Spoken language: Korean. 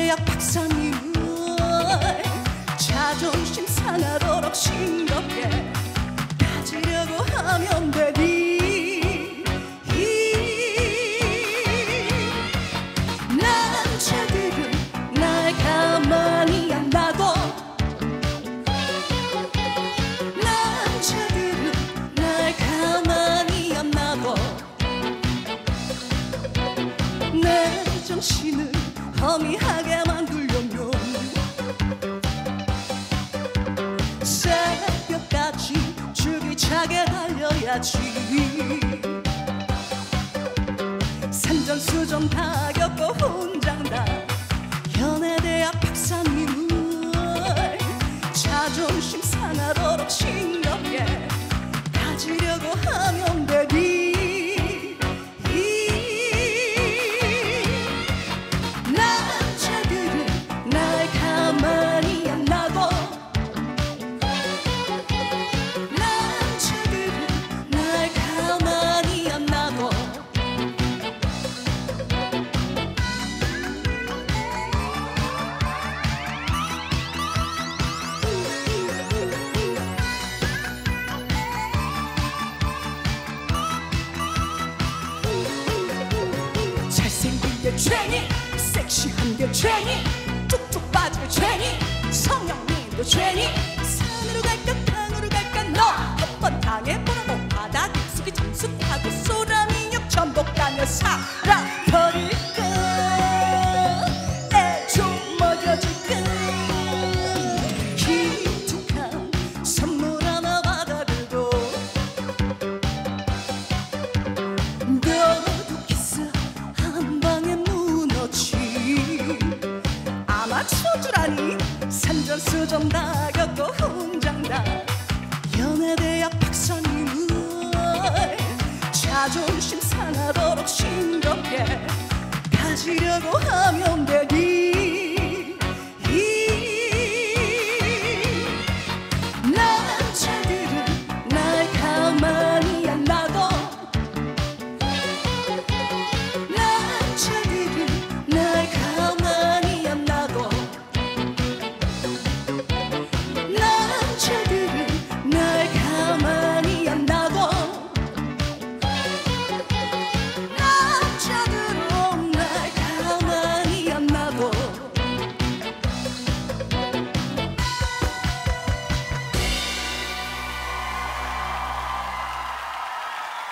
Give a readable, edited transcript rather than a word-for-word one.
연애대학 박사님을 자존심 상하도록 싱겁게 가지려고 하면 되니 남자들은 날 가만히 안 놔둬. 남자들은 날 가만히 안 놔둬. 내 정신을 허미하게 만들려면 새벽까지 줄기차게 달려야지. 산전수전 다 겪고 혼장다 연애대학 박사님을 자존심 상하도록 싱겁게 가지려고 하면 되니 남자들은 날 가만히 안 놔둬. 남자들은 날 가만히 안 놔둬. 잘생긴 게 죄니, 섹시한 게 죄니, 뚝뚝 빠진 게 죄니, 성형미도 죄니. 산으로 갈까 강으로 갈까 너 한 번 당해보라고 바다 깊숙이 잠수하고 소라미역 전복 다녀 살아버릴까. 애 좀 먹여줄까. 기특한 선물 하나 받아들고 너도 키스 한 방에 무너지. 아마추어주라니 산전수전 다 겪고 혼장다 연애대학 박사님을 자존심 상하도록 싱겁게 가지려고 하면 되니